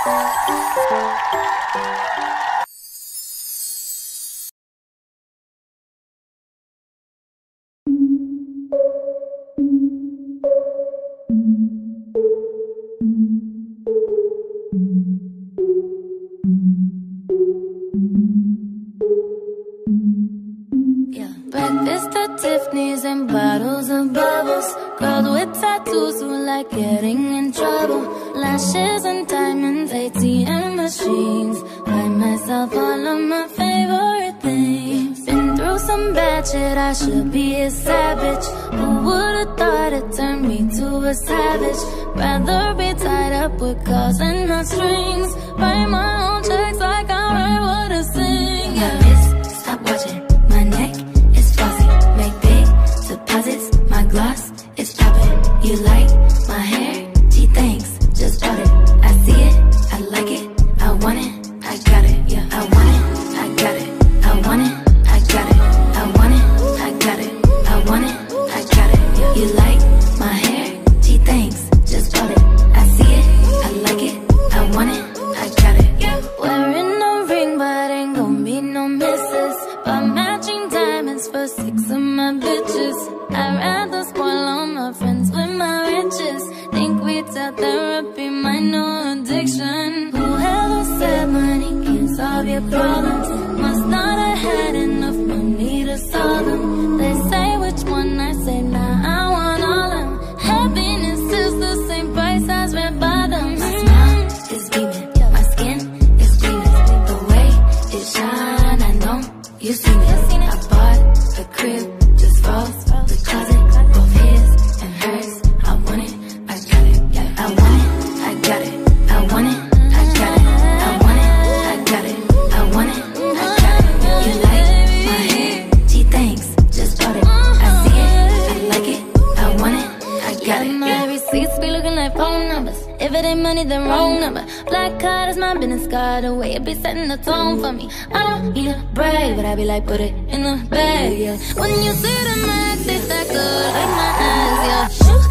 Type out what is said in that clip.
Breakfast at Tiffany's and bottles of bubbles. Girls with tattoos who like getting in trouble. Lashes and diamonds, ATM machines. Buy myself all of my favorite things. Been through some bad shit, I should be a savage. Who would've thought it turned me to a savage? Rather be tied up with calls and not strings. Write my own checks like I write what I sing. Yeah, miss, stop watching my neck. My gloss is poppin'. You like my hair? Gee, thanks, just bought it. I see it, I like it, I want it, I got it. Yeah, I want it, I got it, I want it, I got it, I want it, I got it, I want it, I got it. Yeah. You like my hair? Gee, thanks, just bought it. I see it, I like it, I want it, I got it. Yeah. Wearing a ring, but ain't gon' be no misses. But matching diamonds for 6 of my bitches. I'd rather spoil all my friends with my riches. Think we tell therapy my new addiction. Whoever said money can't solve your problems must not have had enough money to solve them. They say which one, I say nah, I want all of them. Happiness is the same price as red bottoms. My smile is beaming, my skin is gleaming. The way it shine, I know you seen it. I bought a crib just for the closet, both his and hers. I want it, I got it. Yeah, I want it, I got it. I want it, I got it. I want it, I got it. I want it, I got it. You like my hair? Gee, thanks, just bought it. I see it, I like it. I want it, I got it. My receipts be looking like phone numbers. If it ain't money, then wrong number. Black card is my business card. The way it be setting the tone for me. I don't need a brag, but I be like, put it in the bag, yeah. When you see the max, they stack up like my eyes, yeah.